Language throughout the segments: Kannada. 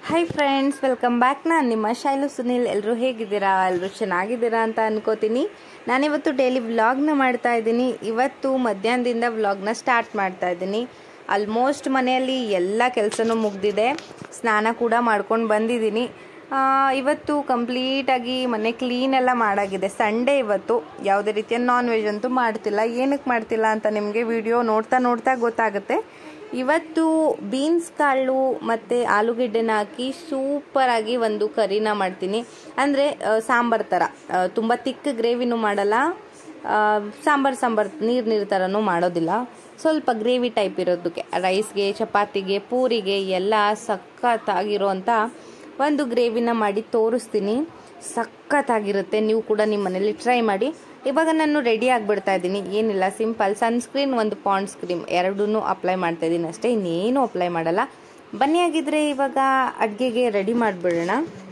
Hi friends, welcome back. ನಾನು ನಿಮ್ಮ ಶೈಲು ಸುನಿಲ್. ಎಲ್ಲರೂ ಹೇಗಿದ್ದೀರಾ? ಎಲ್ಲರೂ ಚೆನ್ನಾಗಿದ್ದೀರಾ ಅಂತ ಅನ್ಕೋತೀನಿ. ನಾನಿವತ್ತು ಡೈಲಿ ವ್ಲಾಗ್ನ ಮಾಡ್ತಾ ಇದ್ದೀನಿ. ಇವತ್ತು ಮಧ್ಯಾಹ್ನದಿಂದ ವ್ಲಾಗ್ನ ಸ್ಟಾರ್ಟ್ ಮಾಡ್ತಾ ಇದ್ದೀನಿ. ಆಲ್ಮೋಸ್ಟ್ ಮನೆಯಲ್ಲಿ ಎಲ್ಲ ಕೆಲಸನೂ ಮುಗ್ದಿದೆ. ಸ್ನಾನ ಕೂಡ ಮಾಡ್ಕೊಂಡು ಬಂದಿದ್ದೀನಿ. ಇವತ್ತು ಕಂಪ್ಲೀಟಾಗಿ ಮನೆ ಕ್ಲೀನ್ ಎಲ್ಲ ಮಾಡಾಗಿದೆ. ಸಂಡೇ ಇವತ್ತು. ಯಾವುದೇ ರೀತಿಯ ನಾನ್ ವೆಜ್ ಅಂತೂ ಮಾಡ್ತಿಲ್ಲ. ಏನಕ್ಕೆ ಮಾಡ್ತಿಲ್ಲ ಅಂತ ನಿಮಗೆ ವಿಡಿಯೋ ನೋಡ್ತಾ ಗೊತ್ತಾಗುತ್ತೆ. ಇವತ್ತು ಬೀನ್ಸ್ ಕಾಳು ಮತ್ತು ಆಲೂಗೆಡ್ಡೆನ ಹಾಕಿ ಸೂಪರಾಗಿ ಒಂದು ಕರಿನ ಮಾಡ್ತೀನಿ. ಅಂದರೆ ಸಾಂಬಾರು ಥರ, ತುಂಬ ತಿಕ್ಕ ಗ್ರೇವಿನೂ ಮಾಡಲ್ಲ, ಸಾಂಬಾರು ನೀರು ಥರನೂ ಮಾಡೋದಿಲ್ಲ. ಸ್ವಲ್ಪ ಗ್ರೇವಿ ಟೈಪ್ ಇರೋದಕ್ಕೆ ರೈಸ್ಗೆ, ಚಪಾತಿಗೆ, ಪೂರಿಗೆ ಎಲ್ಲ ಸಖತ್ತಾಗಿರೋಂಥ ಒಂದು ಗ್ರೇವಿನ ಮಾಡಿ ತೋರಿಸ್ತೀನಿ. ಸಖತ್ತಾಗಿರುತ್ತೆ. ನೀವು ಕೂಡ ನಿಮ್ಮ ಮನೇಲಿ ಟ್ರೈ ಮಾಡಿ. ಇವಾಗ ನಾನು ರೆಡಿ ಆಗಿಬಿಡ್ತಾ ಇದ್ದೀನಿ. ಏನಿಲ್ಲ, ಸಿಂಪಲ್ ಸನ್ಸ್ಕ್ರೀನ್, ಒಂದು ಪಾಂಡ್ಸ್ ಕ್ರೀಮ್ ಎರಡೂ ಅಪ್ಲೈ ಮಾಡ್ತಾ ಇದ್ದೀನಿ ಅಷ್ಟೇ, ಇನ್ನೇನು ಅಪ್ಲೈ ಮಾಡಲ್ಲ. ಬನ್ನಿ, ಆಗಿದ್ರೆ ಇವಾಗ ಅಡುಗೆಗೆ ರೆಡಿ ಮಾಡಿಬಿಡೋಣ.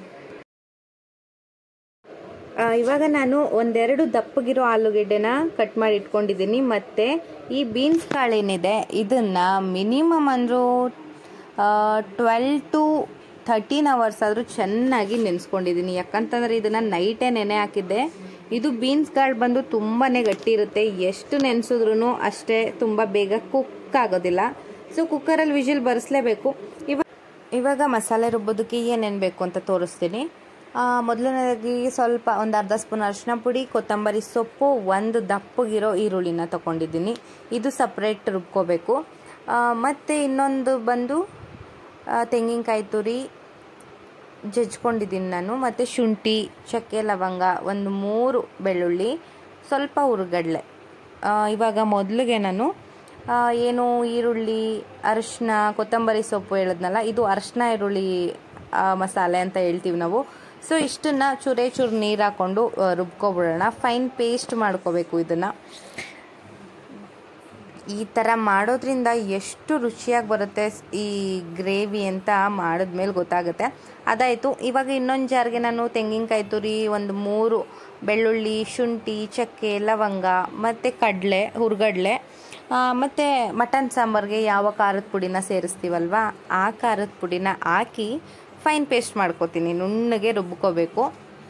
ಇವಾಗ ನಾನು ಒಂದೆರಡು ದಪ್ಪಗಿರೋ ಆಲೂಗೆಡ್ಡೆನ ಕಟ್ ಮಾಡಿ ಇಟ್ಕೊಂಡಿದ್ದೀನಿ. ಮತ್ತು ಈ ಬೀನ್ಸ್ ಕಾಳೇನಿದೆ ಇದನ್ನು ಮಿನಿಮಮ್ ಅಂದರೂ 12 to 13 hours ಆದರೂ ಚೆನ್ನಾಗಿ ನೆನೆಸ್ಕೊಂಡಿದ್ದೀನಿ. ಯಾಕಂತಂದರೆ ಇದನ್ನು ನೈಟೇ ನೆನೆ ಹಾಕಿದ್ದೆ. ಇದು ಬೀನ್ಸ್ ಕಾಳು ಬಂದು ತುಂಬಾ ಗಟ್ಟಿ ಇರುತ್ತೆ. ಎಷ್ಟು ನೆನೆಸಿದ್ರೂ ಅಷ್ಟೇ ತುಂಬ ಬೇಗ ಕುಕ್ ಆಗೋದಿಲ್ಲ. ಸೊ ಕುಕ್ಕರಲ್ಲಿ ವಿಜಿಲ್ ಬರೆಸಲೇಬೇಕು. ಇವಾಗ ಮಸಾಲೆ ರುಬ್ಬೋದಕ್ಕೆ ಏನೇನು ಬೇಕು ಅಂತ ತೋರಿಸ್ತೀನಿ. ಮೊದಲನೇದಾಗಿ ಸ್ವಲ್ಪ ಒಂದು ಅರ್ಧ ಸ್ಪೂನ್ ಅರಿಶಿನ ಪುಡಿ, ಕೊತ್ತಂಬರಿ ಸೊಪ್ಪು, ಒಂದು ದಪ್ಪಗಿರೋ ಈರುಳ್ಳಿನ ತೊಗೊಂಡಿದ್ದೀನಿ. ಇದು ಸಪ್ರೇಟ್ ರುಬ್ಕೋಬೇಕು. ಮತ್ತು ಇನ್ನೊಂದು ಬಂದು ತೆಂಗಿನಕಾಯಿ ತುರಿ ಜಜ್ಕೊಂಡಿದ್ದೀನಿ ನಾನು. ಮತ್ತು ಶುಂಠಿ, ಚಕ್ಕೆ, ಲವಂಗ, ಒಂದು 3 ಬೆಳ್ಳುಳ್ಳಿ, ಸ್ವಲ್ಪ ಹುರ್ಗಡ್ಲೆ. ಇವಾಗ ಮೊದಲಿಗೆ ನಾನು ಏನು ಈರುಳ್ಳಿ, ಅರಿಶಿನ, ಕೊತ್ತಂಬರಿ ಸೊಪ್ಪು ಹೇಳಿದ್ನಲ್ಲ, ಇದು ಅರಿಶಿನ ಈರುಳ್ಳಿ ಮಸಾಲೆ ಅಂತ ಹೇಳ್ತೀವಿ ನಾವು. ಸೊ ಇಷ್ಟನ್ನು ಚೂರು ನೀರು ಹಾಕ್ಕೊಂಡು ರುಬ್ಕೊಬಿಡೋಣ. ಫೈನ್ ಪೇಸ್ಟ್ ಮಾಡ್ಕೋಬೇಕು. ಇದನ್ನು ಈ ಥರ ಮಾಡೋದ್ರಿಂದ ಎಷ್ಟು ರುಚಿಯಾಗಿ ಬರುತ್ತೆ ಈ ಗ್ರೇವಿ ಅಂತ ಮಾಡಿದ್ಮೇಲೆ ಗೊತ್ತಾಗುತ್ತೆ. ಅದಾಯಿತು. ಇವಾಗ ಇನ್ನೊಂದು ಜಾರ್ಗೆ ನಾನು ತೆಂಗಿನಕಾಯಿ ತುರಿ, ಒಂದು 3 ಬೆಳ್ಳುಳ್ಳಿ, ಶುಂಠಿ, ಚಕ್ಕೆ, ಲವಂಗ ಮತ್ತು ಕಡಲೆ, ಹುರ್ಗಡ್ಲೆ, ಮತ್ತು ಮಟನ್ ಸಾಂಬಾರಿಗೆ ಯಾವ ಖಾರದ ಪುಡಿನ ಸೇರಿಸ್ತೀವಲ್ವ ಆ ಖಾರದ ಪುಡಿನ ಹಾಕಿ ಫೈನ್ ಪೇಸ್ಟ್ ಮಾಡ್ಕೋತೀನಿ. ನುಣ್ಣಗೆ ರುಬ್ಕೋಬೇಕು.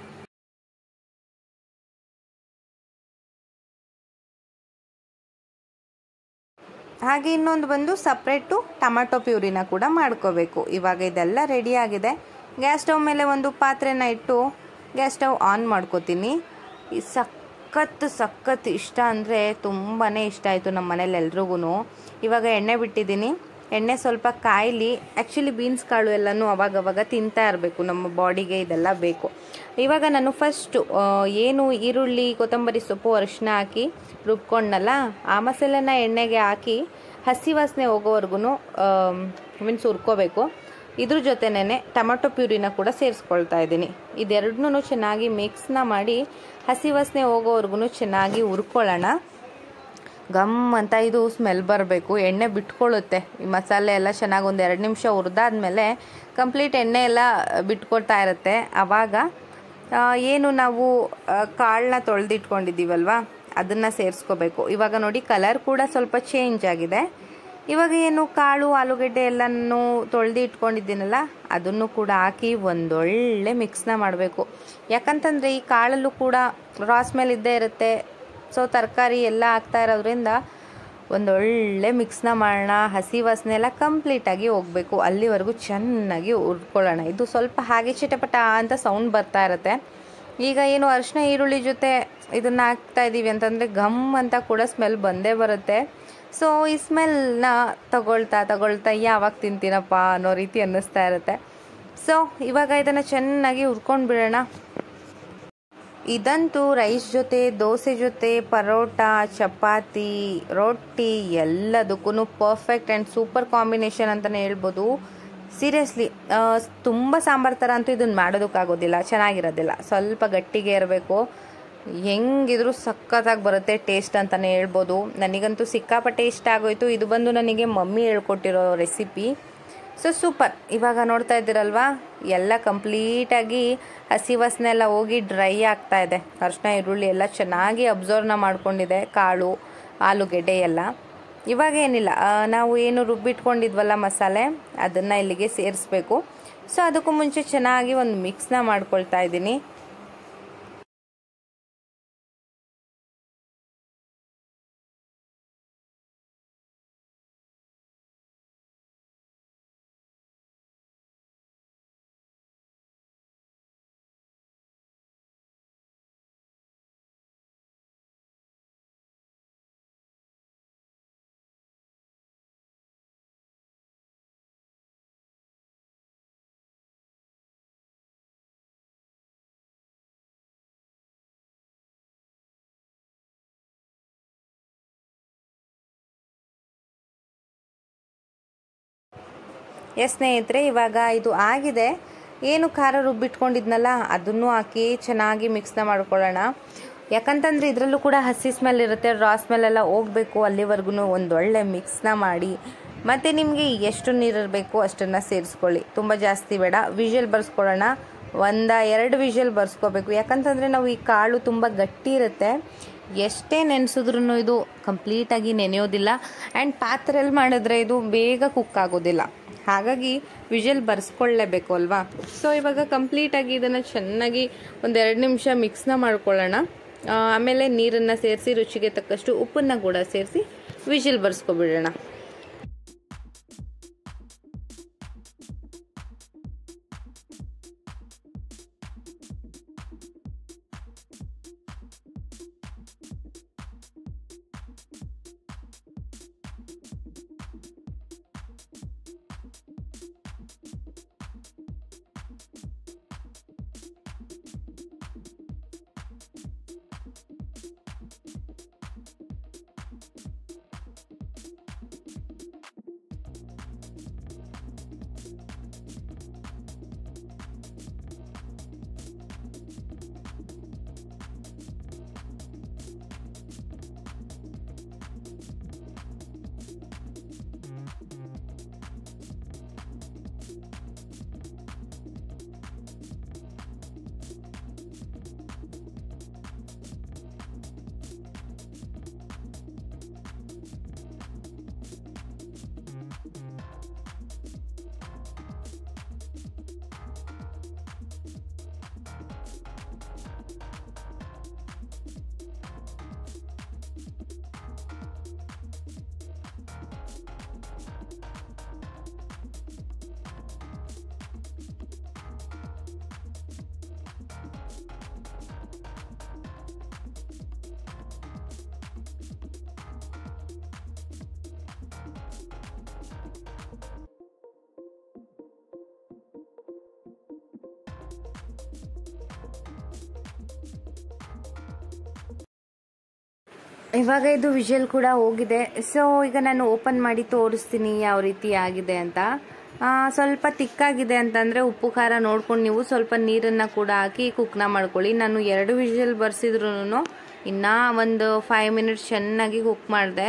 ಹಾಗೆ ಇನ್ನೊಂದು ಬಂದು ಸಪ್ರೇಟು ಟೊಮೆಟೊ ಪ್ಯೂರಿನ ಕೂಡ ಮಾಡ್ಕೋಬೇಕು. ಇವಾಗ ಇದೆಲ್ಲ ರೆಡಿ ಆಗಿದೆ. ಗ್ಯಾಸ್ ಸ್ಟವ್ ಮೇಲೆ ಒಂದು ಪಾತ್ರೆನ ಇಟ್ಟು ಗ್ಯಾಸ್ ಸ್ಟವ್ ಆನ್ ಮಾಡ್ಕೋತೀನಿ. ಈ ಸಖತ್ ಇಷ್ಟ ಅಂದರೆ ತುಂಬಾ ಇಷ್ಟ ಆಯಿತು ನಮ್ಮ ಮನೇಲಿ ಎಲ್ರಿಗೂ. ಇವಾಗ ಎಣ್ಣೆ ಬಿಟ್ಟಿದ್ದೀನಿ. ಎಣ್ಣೆ ಸ್ವಲ್ಪ ಕಾಯಲಿ. ಆ್ಯಕ್ಚುಲಿ ಬೀನ್ಸ್ ಕಾಳು ಎಲ್ಲನೂ ಅವಾಗವಾಗ ತಿಂತಾ ಇರಬೇಕು, ನಮ್ಮ ಬಾಡಿಗೆ ಇದೆಲ್ಲ ಬೇಕು. ಇವಾಗ ನಾನು ಫಸ್ಟು ಏನು ಈರುಳ್ಳಿ, ಕೊತ್ತಂಬರಿ ಸೊಪ್ಪು, ಅರಿಶಿನ ಹಾಕಿ ರುಬ್ಕೊಂಡಲ್ಲ ಆ ಮಸಾಲೆನ ಎಣ್ಣೆಗೆ ಹಾಕಿ ಹಸಿ ವಾಸನೆ ಹೋಗೋವರೆಗೂ ಮೀನ್ಸ್ ಹುರ್ಕೋಬೇಕು. ಇದ್ರ ಜೊತೆನೇ ಟೊಮೆಟೊ ಪ್ಯೂರಿನ ಕೂಡ ಸೇರಿಸ್ಕೊಳ್ತಾ ಇದ್ದೀನಿ. ಇದೆರಡನ್ನೂ ಚೆನ್ನಾಗಿ ಮಿಕ್ಸ್ನ ಮಾಡಿ ಹಸಿ ವಾಸನೆ ಹೋಗೋವರೆಗೂ ಚೆನ್ನಾಗಿ ಹುರ್ಕೊಳ್ಳೋಣ. ಗಮ್ ಅಂತ ಇದು ಸ್ಮೆಲ್ ಬರಬೇಕು. ಎಣ್ಣೆ ಬಿಟ್ಕೊಳ್ಳುತ್ತೆ. ಈ ಮಸಾಲೆ ಎಲ್ಲ ಚೆನ್ನಾಗಿ ಒಂದು 2 ನಿಮಿಷ ಹುರಿದಾದ್ಮೇಲೆ ಕಂಪ್ಲೀಟ್ ಎಣ್ಣೆ ಎಲ್ಲ ಬಿಟ್ಕೊಳ್ತಾ ಇರುತ್ತೆ. ಆವಾಗ ಏನು ನಾವು ಕಾಳನ್ನ ತೊಳೆದಿಟ್ಕೊಂಡಿದ್ದೀವಲ್ವ ಅದನ್ನು ಸೇರಿಸ್ಕೋಬೇಕು. ಇವಾಗ ನೋಡಿ, ಕಲರ್ ಕೂಡ ಸ್ವಲ್ಪ ಚೇಂಜ್ ಆಗಿದೆ. ಇವಾಗ ಏನು ಕಾಳು, ಆಲೂಗೆಡ್ಡೆ ಎಲ್ಲನೂ ತೊಳೆದು ಇಟ್ಕೊಂಡಿದ್ದೀನಲ್ಲ ಅದನ್ನು ಕೂಡ ಹಾಕಿ ಒಂದೊಳ್ಳೆ ಮಿಕ್ಸ್ನ ಮಾಡಬೇಕು. ಯಾಕಂತಂದರೆ ಈ ಕಾಳಲ್ಲೂ ಕೂಡ ರಾ ಸ್ಮೆಲ್ ಇದ್ದೇ ಇರುತ್ತೆ. ಸೊ ತರಕಾರಿ ಎಲ್ಲ ಹಾಕ್ತಾ ಇರೋದ್ರಿಂದ ಒಂದೊಳ್ಳೆ ಮಿಕ್ಸ್ನ ಮಾಡೋಣ. ಹಸಿ ವಾಸನೆ ಎಲ್ಲ ಕಂಪ್ಲೀಟಾಗಿ ಹೋಗಬೇಕು. ಅಲ್ಲಿವರೆಗೂ ಚೆನ್ನಾಗಿ ಹುರ್ಕೊಳ್ಳೋಣ. ಇದು ಸ್ವಲ್ಪ ಹಾಗೆ ಚಿಟಪಟ ಅಂತ ಸೌಂಡ್ ಬರ್ತಾ ಇರುತ್ತೆ. ಈಗ ಏನು ಅರಿಶಿನ ಈರುಳ್ಳಿ ಜೊತೆ ಇದನ್ನು ಹಾಕ್ತಾ ಇದ್ದೀವಿ ಅಂತಂದರೆ ಗಮ್ ಅಂತ ಕೂಡ ಸ್ಮೆಲ್ ಬಂದೇ ಬರುತ್ತೆ. ಸೊ ಈ ಸ್ಮೆಲ್ನ ತಗೊಳ್ತಾ ಯಾವಾಗ ತಿಂತೀನಪ್ಪ ಅನ್ನೋ ರೀತಿ ಅನ್ನಿಸ್ತಾ ಇರುತ್ತೆ. ಸೊ ಇವಾಗ ಇದನ್ನು ಚೆನ್ನಾಗಿ ಹುರ್ಕೊಂಡು ಬಿಡೋಣ. ಇದಂತೂ ರೈಸ್ ಜೊತೆ, ದೋಸೆ ಜೊತೆ, ಪರೋಟ, ಚಪಾತಿ, ರೊಟ್ಟಿ ಎಲ್ಲದಕ್ಕೂ ಪರ್ಫೆಕ್ಟ್ ಆ್ಯಂಡ್ ಸೂಪರ್ ಕಾಂಬಿನೇಷನ್ ಅಂತಲೇ ಹೇಳ್ಬೋದು. ಸೀರಿಯಸ್ಲಿ ತುಂಬ ಸಾಂಬಾರು ಥರ ಅಂತೂ ಇದನ್ನು ಮಾಡೋದಕ್ಕಾಗೋದಿಲ್ಲ, ಚೆನ್ನಾಗಿರೋದಿಲ್ಲ. ಸ್ವಲ್ಪ ಗಟ್ಟಿಗೆ ಇರಬೇಕು. ಹೆಂಗಿದ್ರೂ ಸಖತ್ತಾಗಿ ಬರುತ್ತೆ ಟೇಸ್ಟ್ ಅಂತಲೇ ಹೇಳ್ಬೋದು. ನನಗಂತೂ ಸಿಕ್ಕಾಪಟ್ಟೆ ಇಷ್ಟ ಆಗೋಯ್ತು. ಇದು ಬಂದು ನನಗೆ ಮಮ್ಮಿ ಹೇಳ್ಕೊಟ್ಟಿರೋ ರೆಸಿಪಿ. So super. ಇವಾಗ ನೋಡ್ತಾ ಇದ್ದೀರಲ್ವಾ, ಎಲ್ಲ ಕಂಪ್ಲೀಟಾಗಿ ಹಸಿ ವಾಸನೆ ಎಲ್ಲ ಹೋಗಿ ಡ್ರೈ ಆಗ್ತಾ ಇದೆ. ಅರಿಶಿನ ಈರುಳ್ಳಿ ಎಲ್ಲ ಚೆನ್ನಾಗಿ ಅಬ್ಸರ್ವ್ನ ಮಾಡ್ಕೊಂಡಿದೆ, ಕಾಳು, ಆಲೂಗೆಡ್ಡೆ ಎಲ್ಲ. ಇವಾಗ ಏನಿಲ್ಲ, ನಾವು ಏನು ರುಬ್ಬಿಟ್ಕೊಂಡಿದ್ವಲ್ಲ ಮಸಾಲೆ, ಅದನ್ನು ಇಲ್ಲಿಗೆ ಸೇರಿಸ್ಬೇಕು. ಸೊ ಅದಕ್ಕೂ ಮುಂಚೆ ಚೆನ್ನಾಗಿ ಒಂದು ಮಿಕ್ಸ್ನ ಮಾಡ್ಕೊಳ್ತಾ ಇದ್ದೀನಿ. ಸ್ನೇಹಿತರೆ, ಇವಾಗ ಇದು ಆಗಿದೆ. ಏನು ಖಾರ ರುಬ್ಬಿಟ್ಕೊಂಡಿದ್ನಲ್ಲ ಅದನ್ನು ಹಾಕಿ ಚೆನ್ನಾಗಿ ಮಿಕ್ಸ್ನ ಮಾಡ್ಕೊಳ್ಳೋಣ. ಯಾಕಂತಂದರೆ ಇದರಲ್ಲೂ ಕೂಡ ಹಸಿ ಸ್ಮೆಲ್ ಇರುತ್ತೆ, ರಾ ಸ್ಮೆಲ್ಲೆಲ್ಲ ಹೋಗಬೇಕು. ಅಲ್ಲಿವರೆಗೂ ಒಂದೊಳ್ಳೆ ಮಿಕ್ಸ್ನ ಮಾಡಿ, ಮತ್ತು ನಿಮಗೆ ಎಷ್ಟು ನೀರು ಬೇಕು ಅಷ್ಟನ್ನು ಸೇರಿಸ್ಕೊಳ್ಳಿ. ತುಂಬ ಜಾಸ್ತಿ ಬೇಡ. ವಿಷಲ್ ಬರ್ಸ್ಕೊಳ್ಳೋಣ. 1-2 ವಿಷಲ್ ಬರ್ಸ್ಕೋಬೇಕು. ಯಾಕಂತಂದರೆ ನಾವು ಈ ಕಾಳು ತುಂಬ ಗಟ್ಟಿ ಇರುತ್ತೆ, ಎಷ್ಟೇ ನೆನೆಸಿದ್ರೂ ಇದು ಕಂಪ್ಲೀಟಾಗಿ ನೆನೆಯೋದಿಲ್ಲ. ಆ್ಯಂಡ್ ಪಾತ್ರೆಯಲ್ಲಿ ಮಾಡಿದ್ರೆ ಇದು ಬೇಗ ಕುಕ್ ಆಗೋದಿಲ್ಲ. ಹಾಗಾಗಿ ವಿಷಲ್ ಬರ್ಸ್ಕೊಳ್ಳೇಬೇಕು ಅಲ್ವಾ. ಸೊ ಇವಾಗ ಕಂಪ್ಲೀಟಾಗಿ ಇದನ್ನು ಚೆನ್ನಾಗಿ 1-2 ನಿಮಿಷ ಮಿಕ್ಸ್ನ ಮಾಡ್ಕೊಳ್ಳೋಣ. ಆಮೇಲೆ ನೀರನ್ನು ಸೇರಿಸಿ, ರುಚಿಗೆ ತಕ್ಕಷ್ಟು ಉಪ್ಪನ್ನು ಕೂಡ ಸೇರಿಸಿ ವಿಷಲ್ ಬರ್ಸ್ಕೊಬಿಡೋಣ. ಇವಾಗ ಇದು ವಿಷಲ್ ಕೂಡ ಹೋಗಿದೆ. ಸೊ ಈಗ ನಾನು ಓಪನ್ ಮಾಡಿ ತೋರಿಸ್ತೀನಿ ಯಾವ ರೀತಿ ಆಗಿದೆ ಅಂತ. ಸ್ವಲ್ಪ ತಿಕ್ಕಾಗಿದೆ ಅಂತಂದರೆ ಉಪ್ಪು ಖಾರ ನೋಡ್ಕೊಂಡು ನೀವು ಸ್ವಲ್ಪ ನೀರನ್ನು ಕೂಡ ಹಾಕಿ ಕುಕ್ನ ಮಾಡ್ಕೊಳ್ಳಿ. ನಾನು 2 ವಿಷಲ್ ಬರ್ಸಿದ್ರು ಇನ್ನೂ ಒಂದು 5 ಮಿನಿಟ್ಸ್ ಚೆನ್ನಾಗಿ ಕುಕ್ ಮಾಡಿದೆ.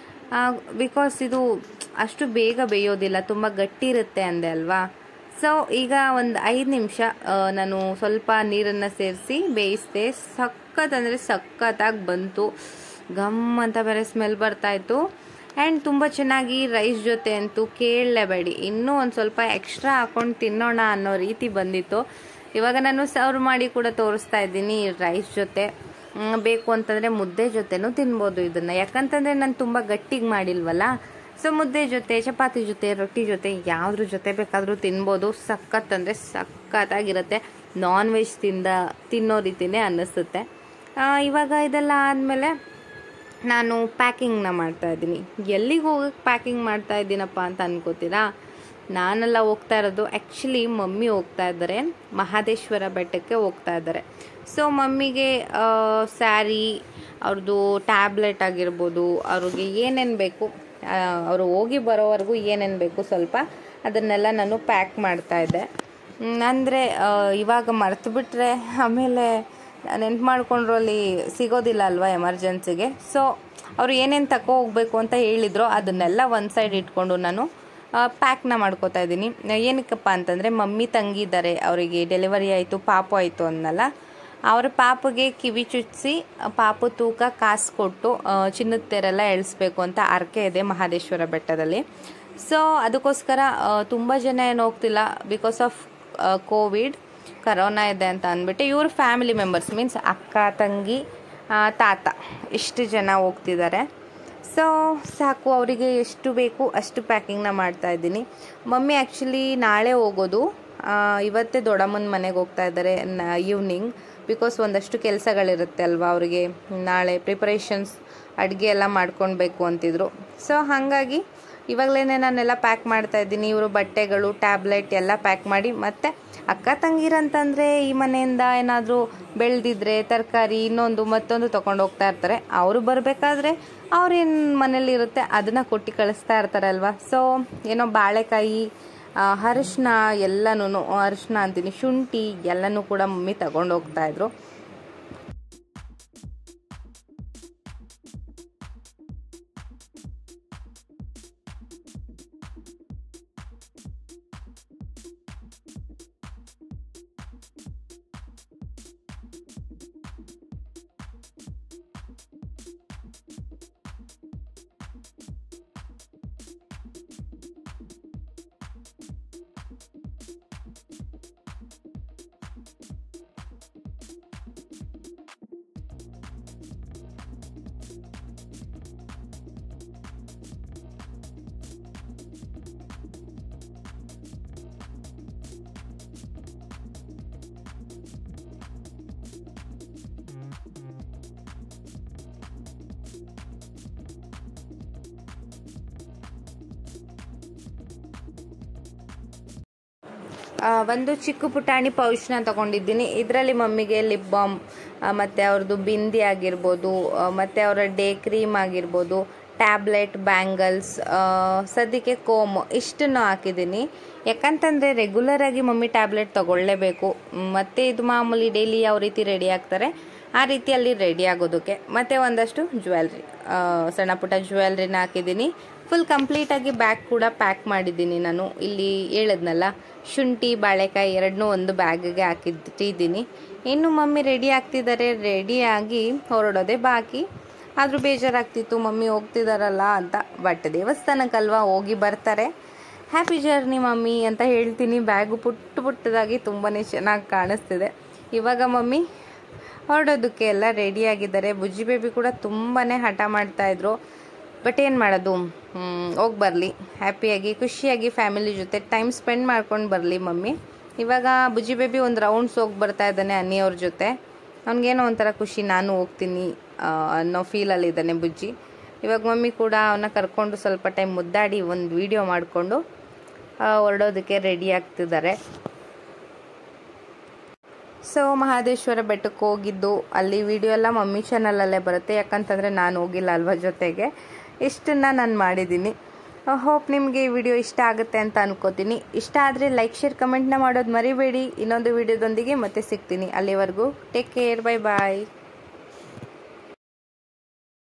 ಬಿಕಾಸ್ ಇದು ಅಷ್ಟು ಬೇಗ ಬೇಯೋದಿಲ್ಲ, ತುಂಬ ಗಟ್ಟಿ ಇರುತ್ತೆ ಅಂದೆ ಅಲ್ವಾ. ಸೊ ಈಗ ಒಂದು 5 ನಿಮಿಷ ನಾನು ಸ್ವಲ್ಪ ನೀರನ್ನು ಸೇರಿಸಿ ಬೇಯಿಸಿದೆ. ಸಖತ್ ಸಖತ್ತಾಗಿ ಬಂತು. ಗಮ್ ಅಂತ ಬೇರೆ ಸ್ಮೆಲ್ ಬರ್ತಾಯಿತ್ತು. ಆ್ಯಂಡ್ ತುಂಬ ಚೆನ್ನಾಗಿ ರೈಸ್ ಜೊತೆ ಅಂತೂ ಕೇಳಲೇಬೇಡಿ, ಇನ್ನೂ ಒಂದು ಸ್ವಲ್ಪ ಎಕ್ಸ್ಟ್ರಾ ಹಾಕ್ಕೊಂಡು ತಿನ್ನೋಣ ಅನ್ನೋ ರೀತಿ ಬಂದಿತ್ತು. ಇವಾಗ ನಾನು ಸರ್ವ್ ಮಾಡಿ ಕೂಡ ತೋರಿಸ್ತಾ ಇದ್ದೀನಿ ರೈಸ್ ಜೊತೆ. ಬೇಕು ಅಂತಂದರೆ ಮುದ್ದೆ ಜೊತೆನೂ ತಿನ್ಬೋದು ಇದನ್ನು. ಯಾಕಂತಂದರೆ ನಾನು ತುಂಬ ಗಟ್ಟಿಗೆ ಮಾಡಿಲ್ವಲ್ಲ. ಸೊ ಮುದ್ದೆ ಜೊತೆ, ಚಪಾತಿ ಜೊತೆ, ರೊಟ್ಟಿ ಜೊತೆ ಯಾವುದ್ರ ಜೊತೆ ಬೇಕಾದರೂ ತಿನ್ಬೋದು. ಸಖತ್ತಾಗಿರುತ್ತೆ. ನಾನ್ ವೆಜ್ ತಿನ್ನೋ ರೀತಿಯೇ ಅನ್ನಿಸುತ್ತೆ. ಇವಾಗ ಇದೆಲ್ಲ ಆದಮೇಲೆ ನಾನು ಪ್ಯಾಕಿಂಗ್ನ ಮಾಡ್ತಾಯಿದ್ದೀನಿ. ಎಲ್ಲಿಗೆ ಹೋಗೋಕ್ಕೆ ಪ್ಯಾಕಿಂಗ್ ಮಾಡ್ತಾ ಇದ್ದೀನಪ್ಪ ಅಂತ ಅನ್ಕೋತೀರಾ? ನಾನೆಲ್ಲ ಹೋಗ್ತಾ ಇರೋದು ಆ್ಯಕ್ಚುಲಿ ಮಮ್ಮಿ ಹೋಗ್ತಾ ಇದ್ದಾರೆ, ಮಹದೇಶ್ವರ ಬೆಟ್ಟಕ್ಕೆ ಹೋಗ್ತಾ ಇದ್ದಾರೆ. ಸೊ ಮಮ್ಮಿಗೆ ಸ್ಯಾರಿ, ಅವ್ರದ್ದು ಟ್ಯಾಬ್ಲೆಟ್ ಆಗಿರ್ಬೋದು, ಅವ್ರಿಗೆ ಏನೇನು ಬೇಕು, ಅವರು ಹೋಗಿ ಬರೋವರೆಗೂ ಏನೇನು ಬೇಕು ಸ್ವಲ್ಪ ಅದನ್ನೆಲ್ಲ ನಾನು ಪ್ಯಾಕ್ ಮಾಡ್ತಾಯಿದ್ದೆ. ಅಂದರೆ ಇವಾಗ ಮರೆತು ಬಿಟ್ಟರೆ ಆಮೇಲೆ ನೆನ್ಪು ಮಾಡ್ಕೊಂಡ್ರು ಅಲ್ಲಿ ಸಿಗೋದಿಲ್ಲ ಅಲ್ವಾ ಎಮರ್ಜೆನ್ಸಿಗೆ. ಸೊ ಅವರು ಏನೇನು ಹೋಗಬೇಕು ಅಂತ ಹೇಳಿದ್ರು ಅದನ್ನೆಲ್ಲ ಒಂದು ಸೈಡ್ ಇಟ್ಕೊಂಡು ನಾನು ಪ್ಯಾಕ್ನ ಮಾಡ್ಕೋತಾ ಇದ್ದೀನಿ. ಏನಕ್ಕಪ್ಪ ಅಂತಂದರೆ ಮಮ್ಮಿ ತಂಗಿದ್ದಾರೆ, ಅವರಿಗೆ ಡೆಲಿವರಿ ಆಯಿತು, ಪಾಪು ಆಯಿತು ಅನ್ನಲ್ಲ. ಅವ್ರ ಪಾಪುಗೆ ಕಿವಿ ಚುಚ್ಚಿಸಿ ಪಾಪು ತೂಕ ಕಾಸು ಕೊಟ್ಟು ಚಿನ್ನದ ತೇರೆಲ್ಲ ಎಳಿಸ್ಬೇಕು ಅಂತ ಹರಕೆ ಇದೆ ಮಹದೇಶ್ವರ ಬೆಟ್ಟದಲ್ಲಿ. ಸೊ ಅದಕ್ಕೋಸ್ಕರ ತುಂಬ ಜನ ಏನು ಹೋಗ್ತಿಲ್ಲ ಬಿಕಾಸ್ ಆಫ್ ಕೋವಿಡ್, ಕರೋನಾ ಇದೆ ಅಂತ ಅಂದ್ಬಿಟ್ಟು ಇವ್ರ ಫ್ಯಾಮಿಲಿ ಮೆಂಬರ್ಸ್ ಮೀನ್ಸ್ ಅಕ್ಕ ತಂಗಿ ತಾತ ಇಷ್ಟು ಜನ ಹೋಗ್ತಿದ್ದಾರೆ. ಸೊ ಸಾಕು, ಅವರಿಗೆ ಎಷ್ಟು ಬೇಕು ಅಷ್ಟು ಪ್ಯಾಕಿಂಗ್ನ ಮಾಡ್ತಾಯಿದ್ದೀನಿ. ಮಮ್ಮಿ ಆ್ಯಕ್ಚುಲಿ ನಾಳೆ ಹೋಗೋದು, ಇವತ್ತೇ ದೊಡ್ಡಮ್ಮನ ಮನೆಗೆ ಹೋಗ್ತಾ ಇದ್ದಾರೆ ಈವ್ನಿಂಗ್, ಬಿಕಾಸ್ ಒಂದಷ್ಟು ಕೆಲಸಗಳಿರುತ್ತೆ ಅಲ್ವಾ ಅವರಿಗೆ. ನಾಳೆ ಪ್ರಿಪರೇಷನ್ಸ್ ಅಡುಗೆ ಎಲ್ಲ ಮಾಡ್ಕೊಳ್ಬೇಕು ಅಂತಿದ್ರು. ಸೊ ಹಾಗಾಗಿ ಇವಾಗಲೇ ನಾನೆಲ್ಲ ಪ್ಯಾಕ್ ಮಾಡ್ತಾಯಿದ್ದೀನಿ. ಇವರು ಬಟ್ಟೆಗಳು, ಟ್ಯಾಬ್ಲೆಟ್ ಎಲ್ಲ ಪ್ಯಾಕ್ ಮಾಡಿ, ಮತ್ತು ಅಕ್ಕ ತಂಗಿರಂತಂದರೆ ಈ ಮನೆಯಿಂದ ಏನಾದರೂ ಬೆಳೆದಿದ್ರೆ ತರಕಾರಿ ಇನ್ನೊಂದು ಮತ್ತೊಂದು ತೊಗೊಂಡು ಹೋಗ್ತಾ ಇರ್ತಾರೆ. ಅವರು ಬರಬೇಕಾದ್ರೆ ಅವ್ರೇನು ಮನೇಲಿರುತ್ತೆ ಅದನ್ನು ಕೊಟ್ಟು ಕಳಿಸ್ತಾ ಇರ್ತಾರೆ ಅಲ್ವಾ. ಸೊ ಏನೋ ಬಾಳೆಕಾಯಿ, ಅರಿಶಿನ ಎಲ್ಲನೂ, ಅರಿಶಿನ ಅಂತೀನಿ, ಶುಂಠಿ ಎಲ್ಲನೂ ಕೂಡ ಮಮ್ಮಿ ತಗೊಂಡು ಹೋಗ್ತಾಯಿದ್ರು. ಒಂದು ಚಿಕ್ಕ ಪುಟಾಣಿ ಪೌಚ್ನ ತೊಗೊಂಡಿದ್ದೀನಿ. ಇದರಲ್ಲಿ ಮಮ್ಮಿಗೆ ಲಿಪ್ ಬಾಮ್ ಮತ್ತು ಅವ್ರದ್ದು ಬಿಂದಿ ಆಗಿರ್ಬೋದು, ಮತ್ತು ಅವರ ಡೇ ಕ್ರೀಮ್ ಆಗಿರ್ಬೋದು, ಟ್ಯಾಬ್ಲೆಟ್, ಬ್ಯಾಂಗಲ್ಸ್, ಸದ್ಯಕ್ಕೆ ಕೋಮ್ ಇಷ್ಟನ್ನು ಹಾಕಿದ್ದೀನಿ. ಯಾಕಂತಂದರೆ ರೆಗ್ಯುಲರಾಗಿ ಮಮ್ಮಿ ಟ್ಯಾಬ್ಲೆಟ್ ತೊಗೊಳ್ಳೇಬೇಕು. ಮತ್ತು ಇದು ಮಾಮೂಲಿ ಡೈಲಿ ಯಾವ ರೀತಿ ರೆಡಿ ಆಗ್ತಾರೆ ಆ ರೀತಿಯಲ್ಲಿ ರೆಡಿ ಆಗೋದಕ್ಕೆ. ಮತ್ತು ಒಂದಷ್ಟು ಜ್ಯುವೆಲ್ರಿ, ಸಣ್ಣ ಪುಟ್ಟ ಜ್ಯುವೆಲ್ರಿನ ಹಾಕಿದ್ದೀನಿ. ಫುಲ್ ಕಂಪ್ಲೀಟಾಗಿ ಬ್ಯಾಗ್ ಕೂಡ ಪ್ಯಾಕ್ ಮಾಡಿದ್ದೀನಿ ನಾನು. ಇಲ್ಲಿ ಹೇಳಿದ್ನಲ್ಲ, ಶುಂಠಿ, ಬಾಳೆಕಾಯಿ ಎರಡನ್ನೂ ಒಂದು ಬ್ಯಾಗಿಗೆ ಹಾಕಿಟ್ಟಿದ್ದೀನಿ. ಇನ್ನು ಮಮ್ಮಿ ರೆಡಿ ಆಗ್ತಿದ್ದಾರೆ. ರೆಡಿಯಾಗಿ ಹೊರಡೋದೇ ಬಾಕಿ. ಆದರೂ ಬೇಜಾರಾಗ್ತಿತ್ತು ಮಮ್ಮಿ ಹೋಗ್ತಿದ್ದಾರಲ್ಲ ಅಂತ. ಬಟ್ ದೇವಸ್ಥಾನಕ್ಕಲ್ವಾ, ಹೋಗಿ ಬರ್ತಾರೆ. ಹ್ಯಾಪಿ ಜರ್ನಿ ಮಮ್ಮಿ ಅಂತ ಹೇಳ್ತೀನಿ. ಬ್ಯಾಗು ಪುಟ್ಟದಾಗಿ ತುಂಬಾ ಚೆನ್ನಾಗಿ ಕಾಣಿಸ್ತಿದೆ. ಇವಾಗ ಮಮ್ಮಿ ಹೊರಡೋದಕ್ಕೆ ಎಲ್ಲ ರೆಡಿಯಾಗಿದ್ದಾರೆ. ಬುಜ್ಜಿ ಬೇಬಿ ಕೂಡ ತುಂಬಾ ಹಠ ಮಾಡ್ತಾಯಿದ್ರು. ಬಟ್ ಏನು ಮಾಡೋದು, ಹೋಗಿ ಬರಲಿ, ಹ್ಯಾಪಿಯಾಗಿ ಖುಷಿಯಾಗಿ ಫ್ಯಾಮಿಲಿ ಜೊತೆ ಟೈಮ್ ಸ್ಪೆಂಡ್ ಮಾಡ್ಕೊಂಡು ಬರಲಿ ಮಮ್ಮಿ. ಇವಾಗ ಬುಜ್ಜಿ ಬೇಬಿ ಒಂದು ರೌಂಡ್ಸ್ ಹೋಗಿ ಬರ್ತಾ ಇದ್ದಾನೆ ಅನ್ನಿಯವ್ರ ಜೊತೆ. ಅವ್ನಿಗೇನೋ ಒಂಥರ ಖುಷಿ, ನಾನು ಹೋಗ್ತೀನಿ ಅನ್ನೋ ಫೀಲಲ್ಲಿದ್ದಾನೆ ಬುಜ್ಜಿ. ಇವಾಗ ಮಮ್ಮಿ ಕೂಡ ಅವನ್ನ ಕರ್ಕೊಂಡು ಸ್ವಲ್ಪ ಟೈಮ್ ಮುದ್ದಾಡಿ ಒಂದು ವಿಡಿಯೋ ಮಾಡಿಕೊಂಡು ಹೊರಡೋದಕ್ಕೆ ರೆಡಿ ಆಗ್ತಿದ್ದಾರೆ. ಸೊ ಮಹದೇಶ್ವರ ಬೆಟ್ಟಕ್ಕೆ ಹೋಗಿದ್ದು, ಅಲ್ಲಿ ವಿಡಿಯೋ ಎಲ್ಲ ಮಮ್ಮಿ ಚಾನಲಲ್ಲೇ ಬರುತ್ತೆ. ಯಾಕಂತಂದರೆ ನಾನು ಹೋಗಿಲ್ಲ ಅಲ್ವಾ ಜೊತೆಗೆ. ಇಷ್ಟನ್ನು ನಾನು ಮಾಡಿದ್ದೀನಿ. ಹೋಪ್ ನಿಮಗೆ ಈ ವಿಡಿಯೋ ಇಷ್ಟ ಆಗುತ್ತೆ ಅಂತ ಅನ್ಕೋತೀನಿ. ಇಷ್ಟ ಆದರೆ ಲೈಕ್, ಶೇರ್, ಕಮೆಂಟ್ನ ಮಾಡೋದು ಮರಿಬೇಡಿ. ಇನ್ನೊಂದು ವಿಡಿಯೋದೊಂದಿಗೆ ಮತ್ತೆ ಸಿಗ್ತೀನಿ. ಅಲ್ಲಿವರೆಗೂ ಟೇಕ್ ಕೇರ್, ಬೈ ಬಾಯ್.